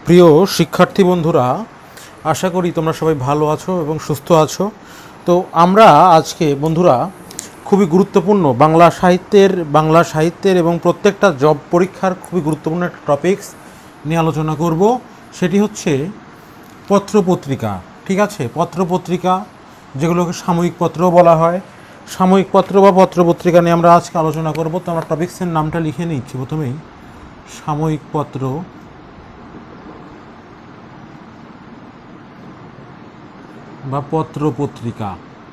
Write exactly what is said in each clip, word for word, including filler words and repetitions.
প্রিয় শিক্ষার্থী বন্ধুরা, আশা করি তোমরা সবাই ভালো আছো এবং সুস্থ আছো। তো আমরা আজকে বন্ধুরা খুবই গুরুত্বপূর্ণ বাংলা সাহিত্যের বাংলা সাহিত্যের এবং প্রত্যেকটা জব পরীক্ষার খুবই গুরুত্বপূর্ণ একটা টপিকস নিয়ে আলোচনা করব। সেটি হচ্ছে পত্রপত্রিকা। ঠিক আছে, পত্রপত্রিকা যেগুলোকে সাময়িক পত্রও বলা হয়, সাময়িক পত্র বা পত্রপত্রিকা নিয়ে আমরা আজকে আলোচনা করব। তো আমরা টপিক্সের নামটা লিখে নিচ্ছি প্রথমেই, সাময়িক পত্র বা পত্রপত্রিকা।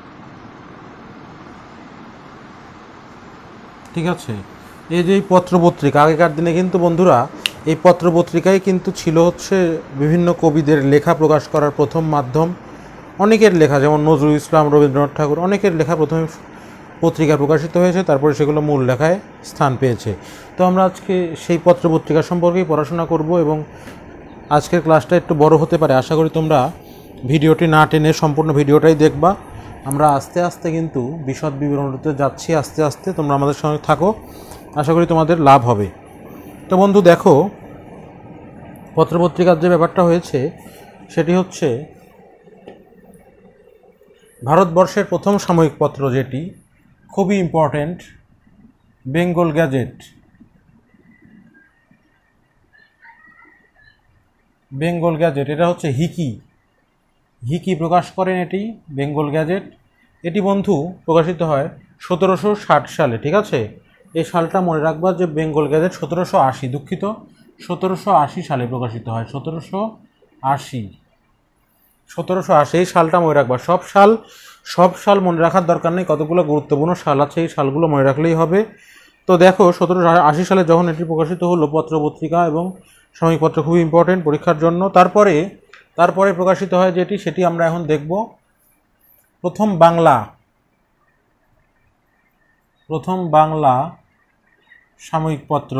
ঠিক আছে, এই যে পত্রপত্রিকা, আগেকার দিনে কিন্তু বন্ধুরা এই পত্রপত্রিকায় কিন্তু ছিল হচ্ছে বিভিন্ন কবিদের লেখা প্রকাশ করার প্রথম মাধ্যম। অনেকের লেখা, যেমন নজরুল ইসলাম, রবীন্দ্রনাথ ঠাকুর, অনেকের লেখা প্রথমে পত্রিকা প্রকাশিত হয়েছে, তারপরে সেগুলো মূল লেখায় স্থান পেয়েছে। তো আমরা আজকে সেই পত্রপত্রিকা সম্পর্কেই পড়াশোনা করব এবং আজকের ক্লাসটা একটু বড় হতে পারে। আশা করি তোমরা ভিডিওটি না টেনে সম্পূর্ণ ভিডিওটাই দেখবা। আমরা আস্তে আস্তে কিন্তু বিশদ বিবরণীতে যাচ্ছি, আস্তে আস্তে তোমরা আমাদের সঙ্গে থাকো, আশা করি তোমাদের লাভ হবে। তো বন্ধু দেখো, পত্রপত্রিকার যে ব্যাপারটা হয়েছে সেটি হচ্ছে ভারতবর্ষের প্রথম সাময়িক পত্র, যেটি খুবই important, Bengal Gazette. Bengal Gazette এটা হচ্ছে হিকি হিকি প্রকাশ করেন এটি, বেঙ্গল গ্যাজেট। এটি বন্ধু প্রকাশিত হয় সতেরোশো ষাট সালে। ঠিক আছে, এই সালটা মনে রাখবা যে বেঙ্গল গ্যাজেট সতেরোশো আশি দুঃখিত সতেরোশো আশি সালে প্রকাশিত হয়। সতেরোশো আশি সতেরোশো আশি এই সালটা মনে রাখবা। সব সাল সব সাল মনে রাখার দরকার নেই, কতগুলো গুরুত্বপূর্ণ সাল আছে, এই সালগুলো মনে রাখলেই হবে। তো দেখো, সতেরোশো আশি সালে যখন এটি প্রকাশিত হলো পত্রপত্রিকা এবং সাময়িক পত্র, খুবই ইম্পর্টেন্ট পরীক্ষার জন্য। তারপরে তারপরে প্রকাশিত হয় যেটি, সেটি আমরা এখন দেখব। প্রথম বাংলা প্রথম বাংলা সাময়িক পত্র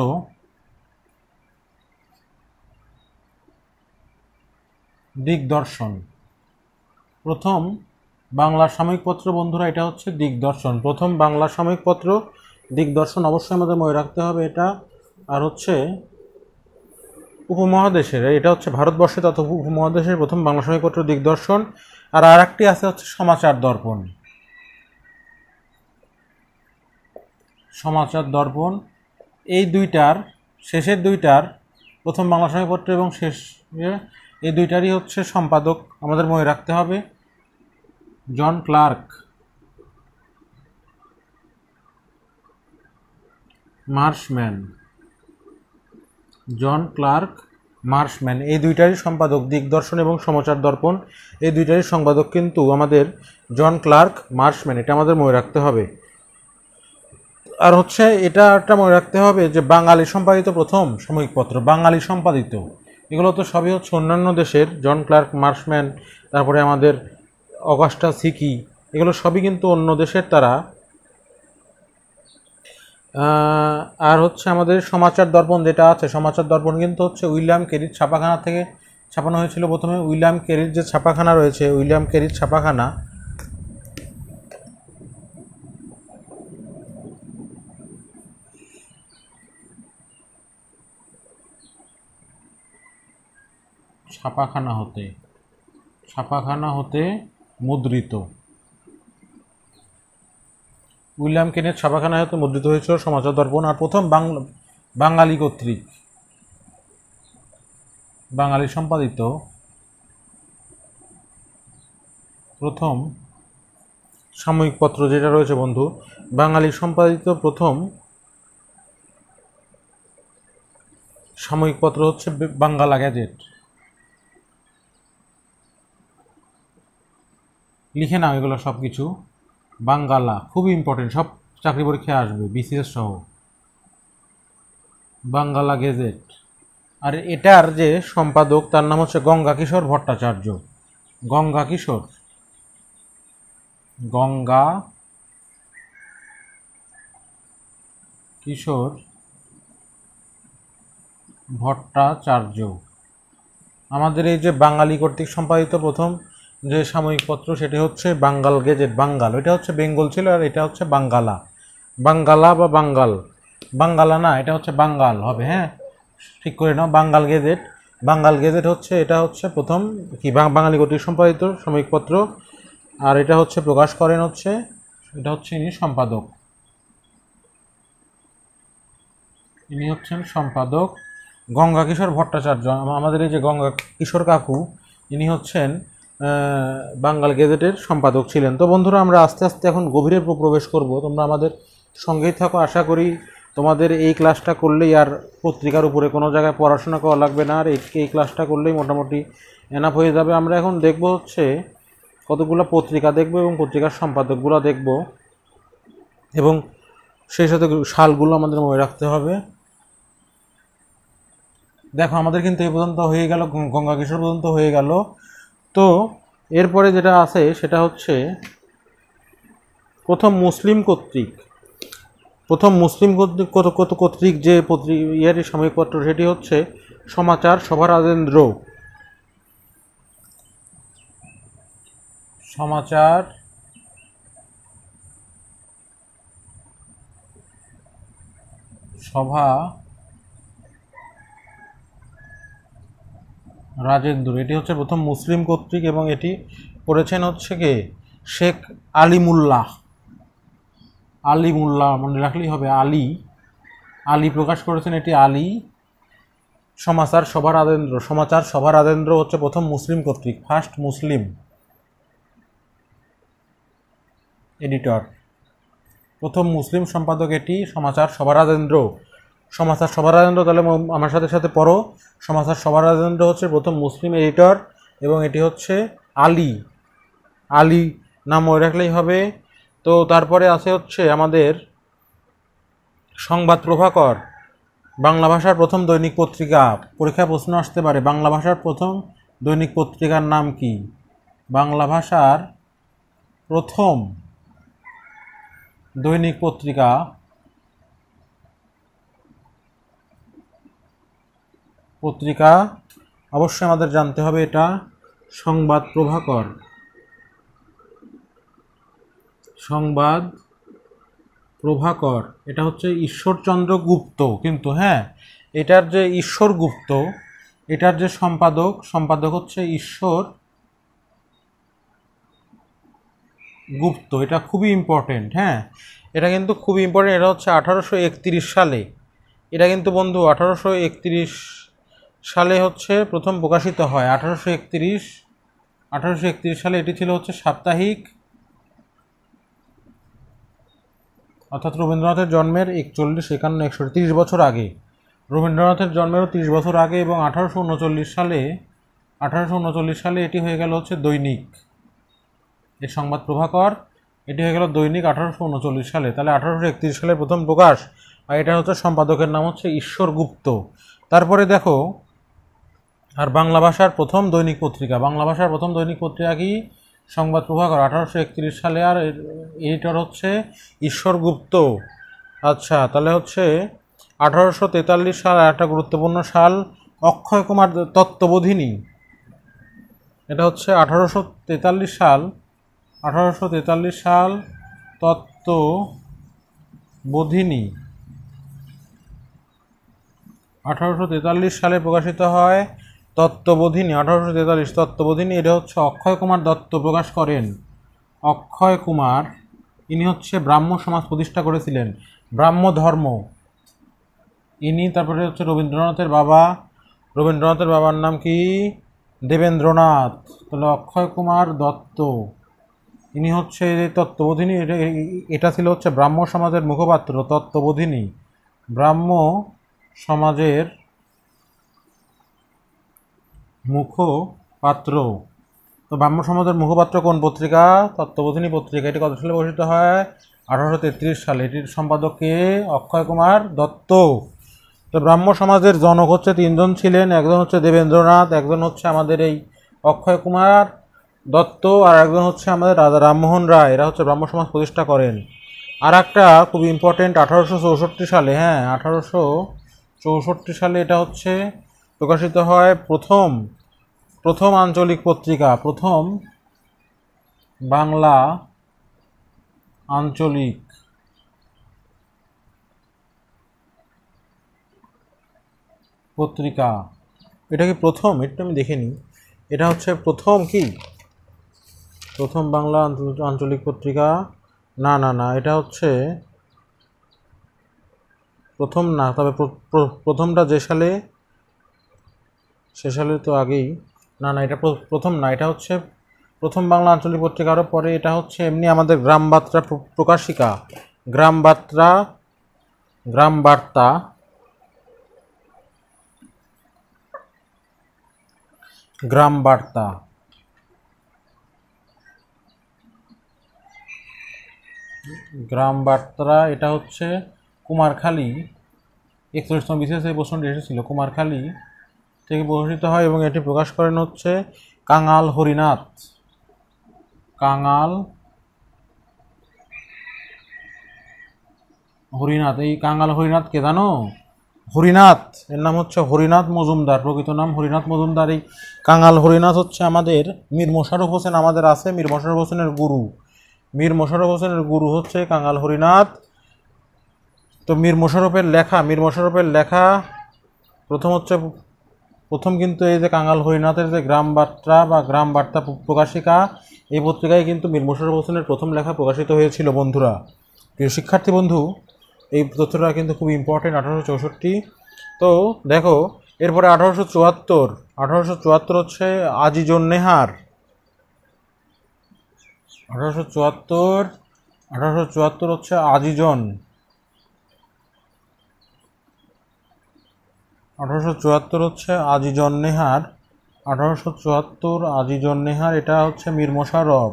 দিগদর্শন। প্রথম বাংলা সাময়িক পত্র বন্ধুরা এটা হচ্ছে দিগদর্শন। প্রথম বাংলা সাময়িক পত্র দিগদর্শন, অবশ্যই আমাদের মনে রাখতে হবে এটা। আর হচ্ছে উপমহাদেশের, এটা হচ্ছে ভারতবর্ষে তথা উপমহাদেশের প্রথম বাংলা সাময়িক পত্র দিগদর্শন। আর আর একটি আছে হচ্ছে সমাচার দর্পণ। সমাচার দর্পণ এই দুইটার, শেষের দুইটার, প্রথম বাংলা সাময়িক পত্র এবং শেষ এই দুইটারই হচ্ছে সম্পাদক আমাদের মনে রাখতে হবে John Clark Marshman. John Clark Marshman এই দুইটারই সম্পাদক, দিগদর্শন এবং সমাচার দর্পণ এই দুইটারই সম্পাদক কিন্তু আমাদের জন ক্লার্ক মার্শম্যান, এটা আমাদের মনে রাখতে হবে। আর হচ্ছে এটা একটা মনে রাখতে হবে যে বাঙালি সম্পাদিত প্রথম সাময়িক পত্র, বাঙালি সম্পাদিত, এগুলো তো সবই হচ্ছে অন্যান্য দেশের, জন ক্লার্ক মার্শম্যান, তারপরে আমাদের অগাস্টাস হিকি, এগুলো সবই কিন্তু অন্য দেশের তারা। আর হচ্ছে আমাদের সমাচার দর্পণ যেটা আছে, সমাচার দর্পণ কিন্তু হচ্ছে উইলিয়াম কেরির ছাপাখানা থেকে ছাপানো হয়েছিল প্রথমে। উইলিয়াম কেরির যে ছাপাখানা রয়েছে, উইলিয়াম কেরির ছাপাখানা, ছাপাখানা হতে ছাপাখানা হতে মুদ্রিত, উইলিয়াম কেনের ছাপাখানা হতে মুদ্রিত হয়েছিল সমাচার দর্পণ। আর প্রথম বাংলা বাঙালি কর্তৃক বাঙালি সম্পাদিত প্রথম সাময়িক পত্র যেটা রয়েছে বন্ধু, বাঙালি সম্পাদিত প্রথম সাময়িক পত্র হচ্ছে বাঙ্গালা গ্যাজেট। লিখে নাও এগুলো সব কিছু, বাঙ্গালা খুবই ইম্পর্টেন্ট, সব চাকরি পরীক্ষায় আসবে, বিসিএস সহ, বাঙ্গালা গেজেট। আর এটার যে সম্পাদক তার নাম হচ্ছে গঙ্গা কিশোর ভট্টাচার্য। গঙ্গা কিশোর গঙ্গা কিশোর ভট্টাচার্য আমাদের এই যে বাঙালি কর্তৃক সম্পাদিত প্রথম যে সাময়িক পত্র, সেটি হচ্ছে বাঙ্গাল গেজেট। বাঙ্গাল, এটা হচ্ছে বেঙ্গল ছিল, আর এটা হচ্ছে বাঙ্গালা। বাঙ্গালা বা বাঙ্গাল, বাঙ্গালা না, এটা হচ্ছে বাঙ্গাল হবে। হ্যাঁ, ঠিক করে নাও, বাঙ্গাল গেজেট বাঙ্গাল গেজেট হচ্ছে এটা হচ্ছে প্রথম কি বাঙালি কর্তৃক সম্পাদিত সাময়িক পত্র, আর এটা হচ্ছে প্রকাশ করেন হচ্ছে এটা হচ্ছে ইনি সম্পাদক, ইনি হচ্ছেন সম্পাদক গঙ্গা কিশোর ভট্টাচার্য। আমাদের এই যে গঙ্গা কিশোর কাকু ইনি হচ্ছেন বাঙ্গাল গেজেটের সম্পাদক ছিলেন। তো বন্ধুরা, আমরা আস্তে আস্তে এখন গভীরে প্রবেশ করব, তোমরা আমাদের সঙ্গেই থাকো। আশা করি তোমাদের এই ক্লাসটা করলেই আর পত্রিকার উপরে কোনো জায়গায় পড়াশোনা করা লাগবে না, আর এই ক্লাসটা করলেই মোটামুটি এনাফ হয়ে যাবে। আমরা এখন দেখব হচ্ছে কতগুলো পত্রিকা দেখব এবং পত্রিকার সম্পাদকগুলো দেখব, এবং সেই সাথে সালগুলো আমাদের মনে রাখতে হবে। দেখো, আমাদের কিন্তু এই পর্যন্ত হয়ে গেল, গঙ্গা কিশোর পর্যন্ত হয়ে গেল। তো এরপরে যেটা আছে সেটা হচ্ছে প্রথম মুসলিম কর্তৃক প্রথম মুসলিম কর্তৃক কত কর্তৃক যে ইয়ারি সাময়িক পত্র, সেটি হচ্ছে সমাচার সভা রাজেন্দ্র। সমাচার সভা রাজেন্দ্র, এটি হচ্ছে প্রথম মুসলিম কর্তৃক, এবং এটি করেছেন হচ্ছে কে, শেখ আলিমুল্লাহ। আলিমুল্লাহ মনে রাখলেই হবে, আলী আলী প্রকাশ করেছেন এটি আলী। সমাচার সভা রাজেন্দ্র, সমাচার সভা রাজেন্দ্র হচ্ছে প্রথম মুসলিম কর্তৃক, ফার্স্ট মুসলিম এডিটর, প্রথম মুসলিম সম্পাদক এটি সমাচার সভা রাজেন্দ্র। সমাচার সভা রাজেন্দ্র, তাহলে আমার সাথে সাথে পড়ো, সমাচার সভা রাজেন্দ্র হচ্ছে প্রথম মুসলিম এডিটর, এবং এটি হচ্ছে আলী আলী নাম মনে রাখলেই হবে। তো তারপরে আছে হচ্ছে আমাদের সংবাদ প্রভাকর, বাংলা ভাষার প্রথম দৈনিক পত্রিকা। পরীক্ষায় প্রশ্ন আসতে পারে, বাংলা ভাষার প্রথম দৈনিক পত্রিকার নাম কি? বাংলা ভাষার প্রথম দৈনিক পত্রিকা পত্রিকা অবশ্যই আমাদের জানতে হবে, এটা সংবাদ প্রভাকর। সংবাদ প্রভাকর এটা হচ্ছে ঈশ্বরচন্দ্র গুপ্ত, কিন্তু হ্যাঁ, এটার যে ঈশ্বর গুপ্ত, এটার যে সম্পাদক সম্পাদক হচ্ছে ঈশ্বর গুপ্ত। এটা খুবই ইম্পর্টেন্ট, হ্যাঁ, এটা কিন্তু খুবই ইম্পর্টেন্ট। এটা হচ্ছে আঠারোশো একত্রিশ সালে, এটা কিন্তু বন্ধু আঠারোশো একত্রিশ সালে হচ্ছে প্রথম প্রকাশিত হয়। আঠারোশো একত্রিশ আঠারোশো একত্রিশ সালে এটি ছিল হচ্ছে সাপ্তাহিক, অর্থাৎ রবীন্দ্রনাথের জন্মের একচল্লিশ একান্ন একষট্টি তিরিশ বছর আগে, রবীন্দ্রনাথের জন্মেরও তিরিশ বছর আগে। এবং আঠারোশো উনচল্লিশ সালে আঠারোশো উনচল্লিশ সালে এটি হয়ে গেল হচ্ছে দৈনিক, এই সংবাদ প্রভাকর এটি হয়ে গেল দৈনিক আঠারোশো উনচল্লিশ সালে। তাহলে আঠারোশো একত্রিশ সালে প্রথম প্রকাশ, আর এটা হচ্ছে সম্পাদকের নাম হচ্ছে ঈশ্বর গুপ্ত। তারপরে দেখো, আর বাংলা ভাষার প্রথম দৈনিক পত্রিকা, বাংলা ভাষার প্রথম দৈনিক পত্রিকা কি? সংবাদ প্রভাকর, আঠারোশো একত্রিশ সালে, আর এডিটর হচ্ছে ঈশ্বর গুপ্ত। আচ্ছা, তাহলে হচ্ছে আঠারোশো তেতাল্লিশ সাল, একটা গুরুত্বপূর্ণ সাল, অক্ষয় কুমার তত্ত্ববোধিনী। এটা হচ্ছে আঠারোশো তেতাল্লিশ সাল আঠারোশো তেতাল্লিশ সাল তত্ত্ববোধিনী আঠারোশো তেতাল্লিশ সালে প্রকাশিত হয় তত্ত্ববোধিনী। আঠারোশো তেতাল্লিশ তত্ত্ববোধিনী, এটা হচ্ছে অক্ষয় কুমার দত্ত প্রকাশ করেন। অক্ষয় কুমার ইনি হচ্ছে ব্রাহ্ম সমাজ প্রতিষ্ঠা করেছিলেন, ব্রাহ্ম ধর্ম ইনি। তারপরে হচ্ছে রবীন্দ্রনাথের বাবা, রবীন্দ্রনাথের বাবার নাম কি? দেবেন্দ্রনাথ। তাহলে অক্ষয় কুমার দত্ত ইনি হচ্ছে তত্ত্ববোধিনী, এটা এটা ছিল হচ্ছে ব্রাহ্ম সমাজের মুখপাত্র। তত্ত্ববোধিনী ব্রাহ্ম সমাজের মুখপাত্র। তো ব্রাহ্ম সমাজের মুখপাত্র কোন পত্রিকা? তত্ত্ববোধিনী পত্রিকা। এটি কত সালে প্রকাশিত হয়? আঠারোশো তেত্রিশ সালে। এটির সম্পাদক কে? অক্ষয় কুমার দত্ত। তো ব্রাহ্ম সমাজের জনক হচ্ছে তিনজন ছিলেন, একজন হচ্ছে দেবেন্দ্রনাথ, একজন হচ্ছে আমাদের এই অক্ষয় কুমার দত্ত, আর একজন হচ্ছে আমাদের রাজা রামমোহন রায়। এরা হচ্ছে ব্রাহ্ম সমাজ প্রতিষ্ঠা করেন। আর একটা খুব ইম্পর্টেন্ট, আঠারোশো চৌষট্টি সালে, হ্যাঁ আঠারোশো চৌষট্টি সালে এটা হচ্ছে প্রকাশিত হয় প্রথম প্রথম আঞ্চলিক পত্রিকা, প্রথম বাংলা আঞ্চলিক পত্রিকা। এটা কি প্রথম? এটা আমি দেখিনি। এটা হচ্ছে প্রথম কি প্রথম বাংলা আঞ্চলিক পত্রিকা? না না না, এটা হচ্ছে প্রথম না, তবে প্রথমটা যে সালে, সে সালে তো আগেই। না না, এটা প্রথম না, এটা হচ্ছে প্রথম বাংলা আঞ্চলিক পত্রিকা। আরও পরে এটা হচ্ছে এমনি আমাদের গ্রাম বার্তা প্রকাশিকা, গ্রাম বার্তা, গ্রাম বার্তা, গ্রাম বার্তা। গ্রাম বার্তা এটা হচ্ছে কুমারখালী, একচল্লিশতম বিশেষ এই প্রশ্নটি এসেছিল, কুমারখালী থেকে প্রকাশিত হয় এবং এটি প্রকাশ করেন হচ্ছে কাঙাল হরিনাথ। কাঙাল হরিনাথ, এই কাঙাল হরিনাথ কে জানো? হরিনাথ, এর নাম হচ্ছে হরিনাথ মজুমদার, প্রকৃত নাম হরিনাথ মজুমদার। এই কাঙাল হরিনাথ হচ্ছে আমাদের মীর মোশাররফ হোসেন, আমাদের আছে মীর মোশাররফ হোসেনের গুরু। মীর মোশাররফ হোসেনের গুরু হচ্ছে কাঙাল হরিনাথ। তো মীর মোশাররফের লেখা, মীর মোশাররফের লেখা প্রথম হচ্ছে প্রথম কিন্তু এই যে কাঙাল হরিনাথের যে গ্রাম বার্তা বা গ্রাম বার্তা প্রকাশিকা, এই পত্রিকায় কিন্তু মীর মোশাররফ হোসেনের প্রথম লেখা প্রকাশিত হয়েছিল। বন্ধুরা, প্রিয় শিক্ষার্থী বন্ধু, এই তথ্যটা কিন্তু খুব ইম্পর্টেন্ট। আঠারোশো চৌষট্টি। তো দেখো এরপরে আঠারোশো চুয়াত্তর, আঠারোশো চুয়াত্তর হচ্ছে আজিজন নেহার। আঠারোশো চুয়াত্তর আঠারোশো চুয়াত্তর হচ্ছে আজিজন। আঠারোশো চুয়াত্তর হচ্ছে আজিজন নেহার। আঠারোশো চুয়াত্তর আজিজন নেহার, এটা হচ্ছে মীর মোশাররফ।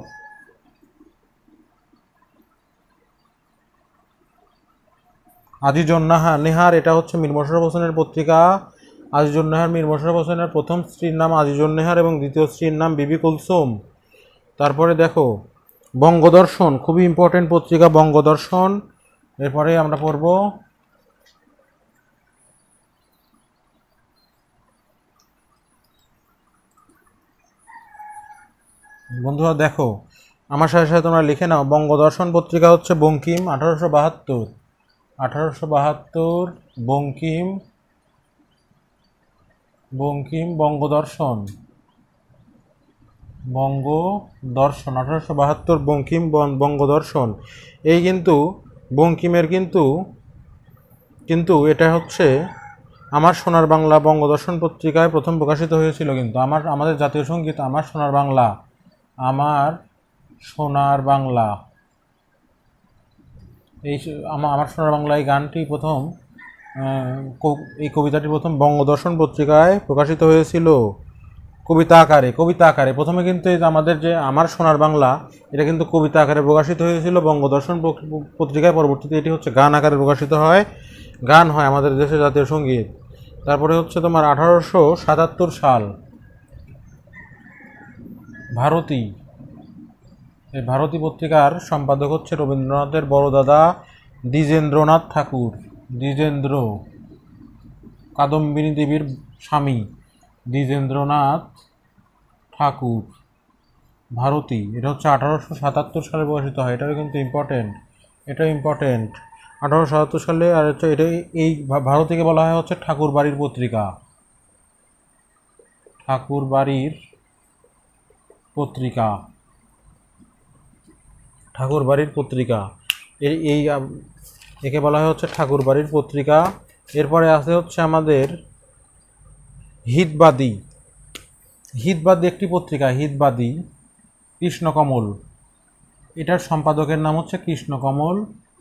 আজিজন নাহা নেহার, এটা হচ্ছে মীর মোশাররফ হোসেনের পত্রিকা। আজিজন নেহার, মীর মোশাররফ হোসেনের প্রথম স্ত্রীর নাম আজিজন নেহার এবং দ্বিতীয় স্ত্রীর নাম বিবি কুলসুম। তারপরে দেখো বঙ্গদর্শন, খুবই ইম্পর্টেন্ট পত্রিকা বঙ্গদর্শন। এরপরে আমরা পড়ব বন্ধুরা, দেখো আমার সাথে সাথে তোমরা লিখে নাও। বঙ্গদর্শন পত্রিকা হচ্ছে বঙ্কিম, আঠারোশো বাহাত্তর আঠারোশো বাহাত্তর বঙ্কিম, বঙ্কিম বঙ্গদর্শন, বঙ্গদর্শন আঠারোশো বাহাত্তর বঙ্কিম বঙ্গদর্শন। এই কিন্তু বঙ্কিমের কিন্তু কিন্তু এটা হচ্ছে আমার সোনার বাংলা বঙ্গদর্শন পত্রিকায় প্রথম প্রকাশিত হয়েছিল। কিন্তু আমার আমাদের জাতীয় সঙ্গীত আমার সোনার বাংলা, আমার সোনার বাংলা, এই আমার সোনার বাংলা এই গানটি প্রথম, এই কবিতাটি প্রথম বঙ্গদর্শন পত্রিকায় প্রকাশিত হয়েছিল কবিতা আকারে। কবিতা আকারে প্রথমে কিন্তু এই আমাদের যে আমার সোনার বাংলা, এটা কিন্তু কবিতা আকারে প্রকাশিত হয়েছিল বঙ্গদর্শন পত্রিকায়। পরবর্তীতে এটি হচ্ছে গান আকারে প্রকাশিত হয়, গান হয় আমাদের দেশের জাতীয় সঙ্গীত। তারপরে হচ্ছে তোমার আঠারোশো সাতাত্তর সাল ভারতী, এই ভারতী পত্রিকার সম্পাদক হচ্ছে রবীন্দ্রনাথের বড় দাদা দ্বিজেন্দ্রনাথ ঠাকুর। দ্বিজেন্দ্র, কাদম্বিনী দেবীর স্বামী দ্বিজেন্দ্রনাথ ঠাকুর। ভারতী, এটা হচ্ছে আঠারোশো সাতাত্তর সালে প্রকাশিত হয়। এটাও কিন্তু ইম্পর্টেন্ট, এটাও ইম্পর্টেন্ট। আঠারোশো সাতাত্তর সালে। আর হচ্ছে এটা এই ভারতীকে বলা হয় হচ্ছে ঠাকুর বাড়ির পত্রিকা, ঠাকুর বাড়ির পত্রিকা, ঠাকুর বাড়ির পত্রিকা। এই এই একে বলা হয় হচ্ছে ঠাকুর বাড়ির পত্রিকা। এরপরে আছে হচ্ছে আমাদের হিতবাদী। হিতবাদী একটি পত্রিকা, হিতবাদী, কৃষ্ণকমল, এটার সম্পাদকের নাম হচ্ছে কৃষ্ণকমল,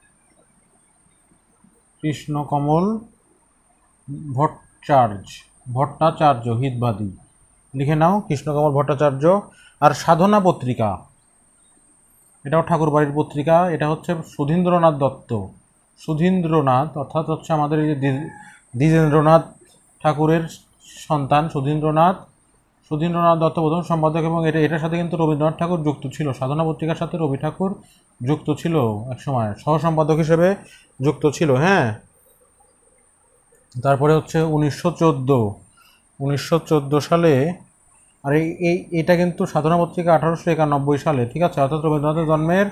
কৃষ্ণকমল ভট্টাচার্য, ভট্টাচার্য হিতবাদী, লিখে নাও কৃষ্ণকমল ভট্টাচার্য। আর সাধনা পত্রিকা, এটাও ঠাকুর বাড়ির পত্রিকা। এটা হচ্ছে সুধীন্দ্রনাথ দত্ত, সুধীন্দ্রনাথ অর্থাৎ হচ্ছে আমাদের এই যে দ্বিজেন্দ্রনাথ ঠাকুরের সন্তান সুধীন্দ্রনাথ, সুধীন্দ্রনাথ দত্ত প্রথম সম্পাদক। এবং এটা এটার সাথে কিন্তু রবীন্দ্রনাথ ঠাকুর যুক্ত ছিল, সাধনা পত্রিকার সাথে রবি ঠাকুর যুক্ত ছিল, একসময় সহ সম্পাদক হিসেবে যুক্ত ছিল। হ্যাঁ, তারপরে হচ্ছে উনিশশো চোদ্দো উনিশশো চোদ্দো সালে, আর এই এই এটা কিন্তু সাধনা পত্রিকা আঠারোশো একানব্বই সালে, ঠিক আছে, অর্থাৎ রবীন্দ্রনাথের জন্মের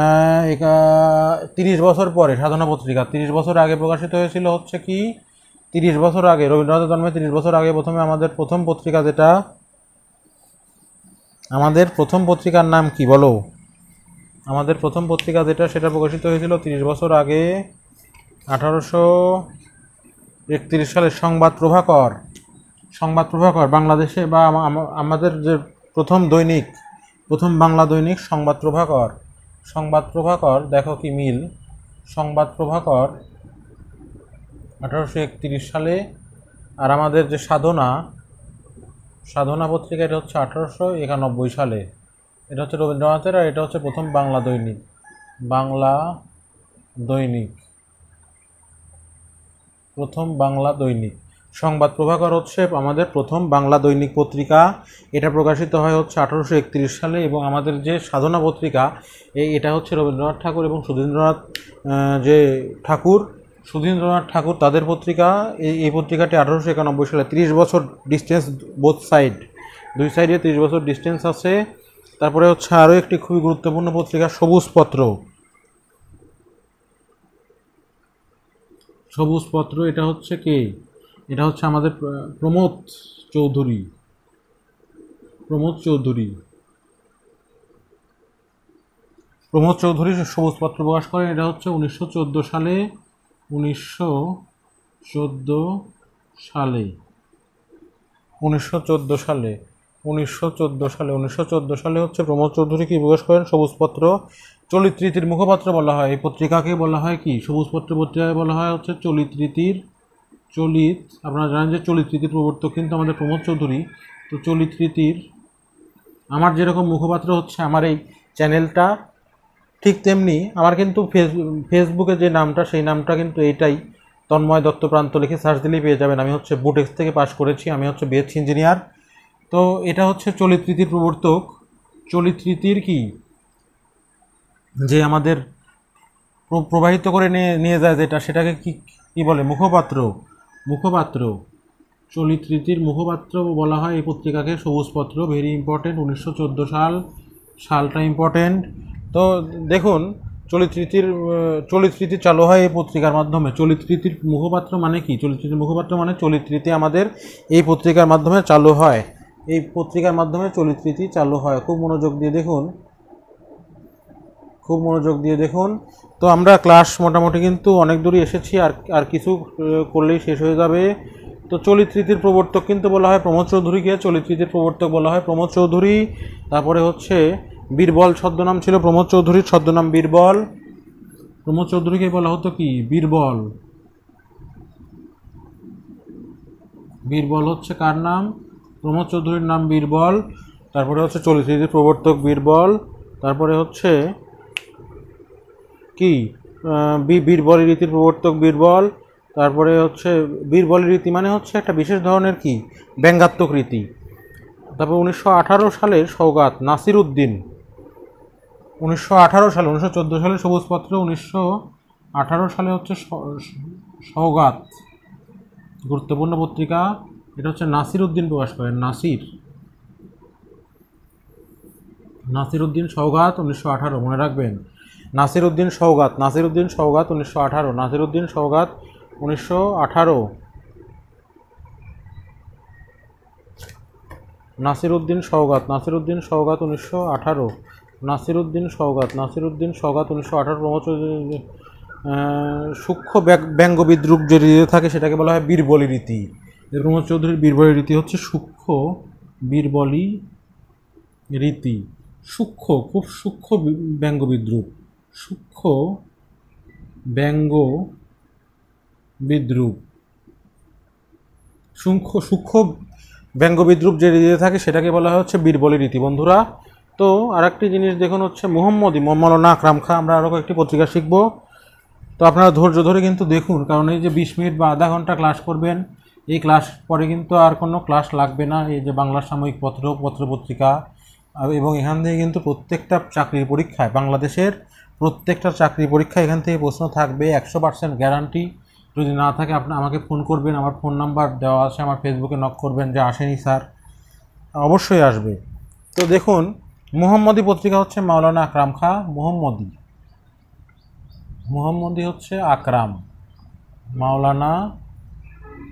তিরিশ বছর পরে সাধনা পত্রিকা, তিরিশ বছর আগে প্রকাশিত হয়েছিল হচ্ছে কি তিরিশ বছর আগে, রবীন্দ্রনাথের জন্মে তিরিশ বছর আগে প্রথমে আমাদের প্রথম পত্রিকা যেটা, আমাদের প্রথম পত্রিকার নাম কি বলো? আমাদের প্রথম পত্রিকা যেটা সেটা প্রকাশিত হয়েছিল তিরিশ বছর আগে, আঠারোশো একত্রিশ সালে সংবাদ প্রভাকর। সংবাদ প্রভাকর বাংলাদেশে বা আমাদের যে প্রথম দৈনিক, প্রথম বাংলা দৈনিক সংবাদ প্রভাকর। সংবাদ প্রভাকর দেখো কি মিল, সংবাদ প্রভাকর আঠারোশো একত্রিশ সালে। আর আমাদের যে সাধনা, সাধনা পত্রিকা এটা হচ্ছে আঠারোশো একানব্বই সালে। এটা হচ্ছে রবীন্দ্রনাথের, আর এটা হচ্ছে প্রথম বাংলা দৈনিক, বাংলা দৈনিক, প্রথম বাংলা দৈনিক। সংবাদ প্রভাকর হচ্ছে আমাদের প্রথম বাংলা দৈনিক পত্রিকা। এটা প্রকাশিত হয় হচ্ছে আঠারোশো একত্রিশ সালে। এবং আমাদের যে সাধনা পত্রিকা, এই এটা হচ্ছে রবীন্দ্রনাথ ঠাকুর এবং সুধীন্দ্রনাথ যে ঠাকুর, সুধীন্দ্রনাথ ঠাকুর তাদের পত্রিকা। এই এই পত্রিকাটি আঠারোশো একানব্বই সালে, তিরিশ বছর ডিস্টেন্স বোথ সাইড, দুই সাইডে তিরিশ বছর ডিস্টেন্স আছে। তারপরে হচ্ছে আরও একটি খুবই গুরুত্বপূর্ণ পত্রিকা সবুজপত্র। সবুজপত্র এটা হচ্ছে কে? এটা হচ্ছে আমাদের প্রমোদ চৌধুরী, প্রমোদ চৌধুরী প্রমোদ চৌধুরী সবুজপত্র প্রকাশ করেন। এটা হচ্ছে উনিশশো চোদ্দো সালে, উনিশশো চোদ্দো সালে উনিশশো চোদ্দো সালে উনিশশো চোদ্দো সালে উনিশশো চোদ্দো সালে হচ্ছে প্রমোদ চৌধুরী কি প্রকাশ করেন? সবুজপত্র। চলিত রীতির মুখপাত্র বলা হয় এই পত্রিকাকে, বলা হয় কি? সবুজপত্র পত্রিকাকে বলা হয় হচ্ছে চলিত রীতির, চলিত, আপনারা জানেন যে চলিত রীতির প্রবর্তক কিন্তু আমাদের প্রমোদ চৌধুরী। তো চলিত রীতির, আমার যেরকম মুখপাত্র হচ্ছে আমার এই চ্যানেলটা, ঠিক তেমনি আমার কিন্তু ফেসবুকে যে নামটা, সেই নামটা কিন্তু এইটাই, তন্ময় দত্ত প্রান্ত লিখে সার্চ দিলেই পেয়ে যাবেন। আমি হচ্ছে বুটেক্স থেকে পাশ করেছি, আমি হচ্ছে বিএসসি ইঞ্জিনিয়ার। তো এটা হচ্ছে চলিত রীতির প্রবর্তক। চলিত রীতির কি, যে আমাদের প্রবাহিত করে নিয়ে নিয়ে যায় যেটা, সেটাকে কি কি বলে? মুখপাত্র। মুখপাত্র, চলিত রীতির মুখপাত্র বলা হয় এই পত্রিকাকে সবুজপত্র। ভেরি ইম্পর্টেন্ট, উনিশশো চোদ্দো সাল, সালটা ইম্পর্টেন্ট। তো দেখুন, চলিত রীতির চলিত রীতি চালু হয় এই পত্রিকার মাধ্যমে। চলিত রীতির মুখপাত্র মানে কি? চলিত রীতির মুখপাত্র মানে চলিত রীতি আমাদের এই পত্রিকার মাধ্যমে চালু হয়, এই পত্রিকার মাধ্যমে চলিত রীতি চালু হয়। খুব মনোযোগ দিয়ে দেখুন, খুব মনোযোগ দিয়ে দেখুন। তো আমরা ক্লাস মোটামুটি কিন্তু অনেক দূরই এসেছি, আর আর কিছু করলেই শেষ হয়ে যাবে। তো চলিত রীতির প্রবর্তক কিন্তু বলা হয় প্রমোদ চৌধুরীকে, চলিত রীতির প্রবর্তক বলা হয় প্রমোদ চৌধুরী। তারপরে হচ্ছে বীরবল ছদ্মনাম ছিল প্রমোদ চৌধুরীর, ছদ্মনাম বীরবল। প্রমোদ চৌধুরীকে বলা হতো কি? বীরবল। বীরবল হচ্ছে কার নাম? প্রমোদ চৌধুরীর নাম বীরবল। তারপরে হচ্ছে চলিত রীতির প্রবর্তক বীরবল। তারপরে হচ্ছে কি? বীরবলী রীতির প্রবর্তক বীরবল। তারপরে হচ্ছে বীরবলী রীতি মানে হচ্ছে একটা বিশেষ ধরনের কি? ব্যঙ্গাত্মক রীতি। তারপর উনিশশো আঠারো সালের সওগাত নাসির উদ্দিন, উনিশশো আঠারো সালে, উনিশশো চোদ্দো সালে সবুজপত্র, উনিশশো আঠারো সালে হচ্ছে সওগাত, গুরুত্বপূর্ণ পত্রিকা। এটা হচ্ছে নাসির উদ্দিন প্রকাশ করেন, নাসির নাসির উদ্দিন সওগাত, উনিশশো আঠারো, মনে রাখবেন। নাসির উদ্দিন সওগাত, নাসির উদ্দিন সওগাত উনিশশো আঠারো, নাসির উদ্দিন সওগাত উনিশশো আঠারো, নাসির উদ্দিন সওগাত, নাসির উদ্দিন সওগাত উনিশশো আঠারো, নাসির উদ্দিন সওগাত, নাসির উদ্দিন সওগাত উনিশশো আঠারো। প্রমোদ সূক্ষ্ম ব্যঙ্গ বিদ্রুপ যে রীতি থাকে সেটাকে বলা হয় বীরবলী রীতি। প্রমোদ চৌধুরীর বীরবলী রীতি হচ্ছে সূক্ষ্ম বীরবলী রীতি, সূক্ষ্ম, খুব সূক্ষ্ম ব্যঙ্গ বিদ্রুপ, সূক্ষ্ম ব্যঙ্গ বিদ্রুপ, সূক্ষ্ম সূক্ষ্ম ব্যঙ্গ বিদ্রুপ যে রীতি থাকে সেটাকে বলা হচ্ছে বীরবলী রীতি। বন্ধুরা, তো আর একটি জিনিস দেখুন হচ্ছে মুহাম্মদী, মৌলানা আকরাম খাঁ। আমরা আরও কয়েকটি পত্রিকা শিখব, তো আপনারা ধৈর্য ধরে কিন্তু দেখুন, কারণ এই যে বিশ মিনিট বা আধা ঘন্টা ক্লাস করবেন, এই ক্লাস পরে কিন্তু আর কোনো ক্লাস লাগবে না। এই যে বাংলা সাময়িক পত্র, পত্রপত্রিকা, এবং এখান থেকে কিন্তু প্রত্যেকটা চাকরির পরীক্ষায়, বাংলাদেশের প্রত্যেকটা চাকরি পরীক্ষা এখান থেকে প্রশ্ন থাকবে, একশো পার্সেন্ট গ্যারান্টি। যদি না থাকে আপনি আমাকে ফোন করবেন, আমার ফোন নাম্বার দেওয়া আছে, আমার ফেসবুকে নক করবেন যে আসেনি স্যার, অবশ্যই আসবে। তো দেখুন, মুহাম্মদী পত্রিকা হচ্ছে মাওলানা আকরাম খাঁ, মুহাম্মদী, মুহাম্মদী হচ্ছে আকরাম, মাওলানা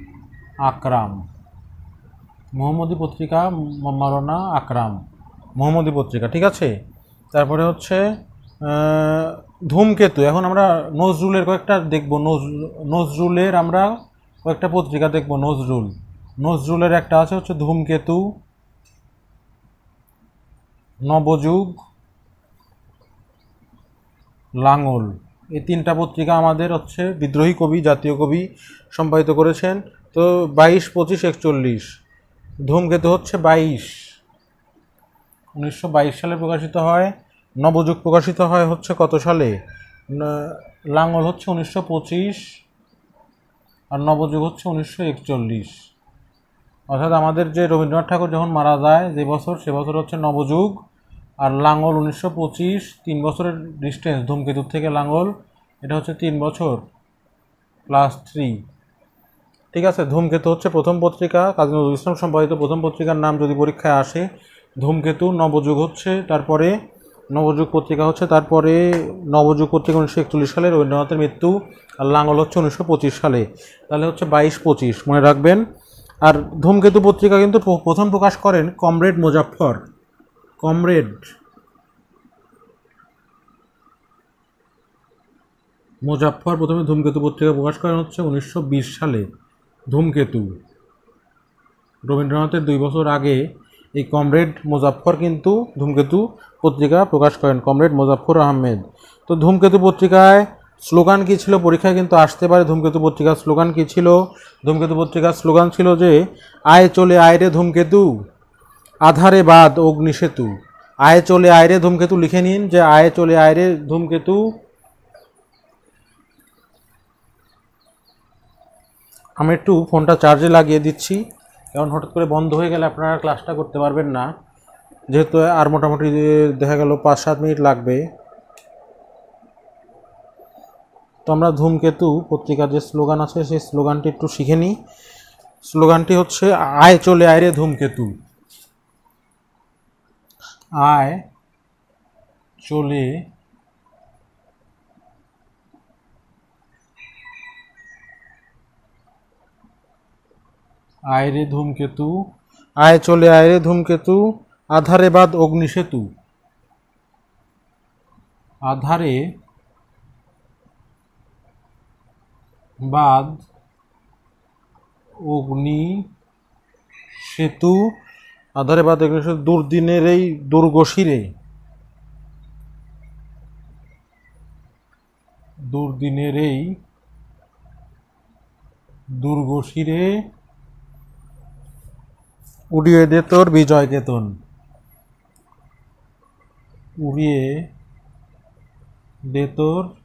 আকরাম, মোহাম্মদী পত্রিকা মাওলানা আকরাম, মোহাম্মদী পত্রিকা, ঠিক আছে। তারপরে হচ্ছে ধূমকেতু। এখন আমরা নজরুলের কয়েকটা দেখব, নজরুলের আমরা কয়েকটা পত্রিকা দেখব। নজরুল নজরুলের একটা আছে হচ্ছে ধূমকেতু, নবযুগ, লাঙল। এই তিনটা পত্রিকা আমাদের হচ্ছে বিদ্রোহী কবি, জাতীয় কবি সম্পাদিত করেছেন। তো বাইশ, পঁচিশ, একচল্লিশ। ধূমকেতু হচ্ছে বাইশ, উনিশশো বাইশ সালে প্রকাশিত হয়। নবযুগ প্রকাশিত হয় হচ্ছে কত সালে? লাঙল হচ্ছে উনিশশো পঁচিশ, আর নবযুগ হচ্ছে উনিশশো একচল্লিশ। অর্থাৎ আমাদের যে রবীন্দ্রনাথ ঠাকুর যখন মারা যায় যে বছর, সে বছর হচ্ছে নবযুগ, আর লাঙল উনিশশো পঁচিশ। তিন বছরের ডিস্টেন্স ধূমকেতুর থেকে লাঙল, এটা হচ্ছে তিন বছর প্লাস থ্রি, ঠিক আছে। ধূমকেতু হচ্ছে প্রথম পত্রিকা, কাজী নজরুল ইসলাম সম্পাদিত প্রথম পত্রিকার নাম যদি পরীক্ষায় আসে ধূমকেতু। নবযুগ হচ্ছে তারপরে, নবযুগ পত্রিকা হচ্ছে তারপরে, নবযুগ পত্রিকা উনিশশো একচল্লিশ সালে রবীন্দ্রনাথের মৃত্যু, আর লাঙল হচ্ছে উনিশশো পঁচিশ সালে। তাহলে হচ্ছে বাইশ, পঁচিশ মনে রাখবেন। আর ধূমকেতু পত্রিকা কিন্তু প্রথম প্রকাশ করেন কমরেড মুজাফফর। কমরেড মুজাফফর প্রথমে ধূমকেতু পত্রিকা প্রকাশ করেন হচ্ছে উনিশশো বিশ সালে। ধূমকেতু রবীন্দ্রনাথের দুই বছর আগে এই কমরেড মুজাফফর কিন্তু ধূমকেতু পত্রিকা প্রকাশ করেন, কমরেড মুজাফফর আহমেদ। তো ধূমকেতু পত্রিকায় স্লোগান কী ছিল? পরীক্ষায় কিন্তু আসতে পারে। ধূমকেতু পত্রিকার স্লোগান কী ছিল? ধূমকেতু পত্রিকার স্লোগান ছিল যে আয় চলে আয়রে ধূমকেতু, আধারে বাদ অগ্নিসেতু। আয় চলে আয়রে ধূমকেতু লিখে নিন, যে আয় চলে আয়রে ধূমকেতু। আমি একটু ফোনটা চার্জে লাগিয়ে দিচ্ছি, কারণ হঠাৎ করে বন্ধ হয়ে গেলে আপনারা ক্লাসটা করতে পারবেন না, যেহেতু আর মোটামুটি দেখা গেল পাঁচ সাত মিনিট লাগবে। তো আমরা ধূমকেতু পত্রিকার যে স্লোগান আছে সেই স্লোগানটি একটু শিখে নিই। স্লোগানটি হচ্ছে আয় চলে আয় রে ধূমকেতু, আয় চলে আয় রে ধূমকেতু, আয় চলে আয় রে ধূমকেতু, আধারে বাদ অগ্নিসেতু। আধারে বাদ অগ্নি সেতু, আধারে বাদ অগ্নি সেতু। দুর্দিনের এই দুর্গশিরে, দুর্দিনের এই দুর্গশিরে উড়িয়ে দে তোর বিজয় কেতন, উড়িয়ে দে তোর